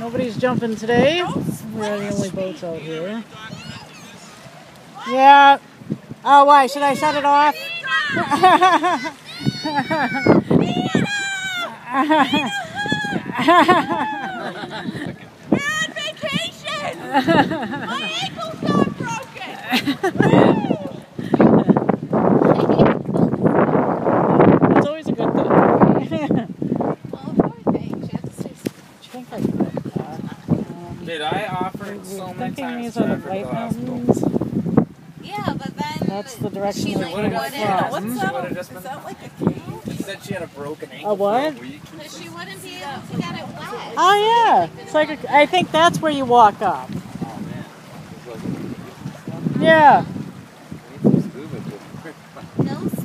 Nobody's jumping today. We're the only boats out here. Yeah. Oh, why? Should I shut it off? We're on vacation! My ankle's not broken! That's always a good thing. Did I offer so many times these are the White Mountains. Yeah, but then That's the direction she we're like coming wouldn't. from. She would have just been. Is that like a cave? She said she had a broken ankle. A what? For a week. Because she wouldn't be able to get it wet. Oh yeah. It's like I think that's where you walk up. Oh man. Yeah. We need some scuba. No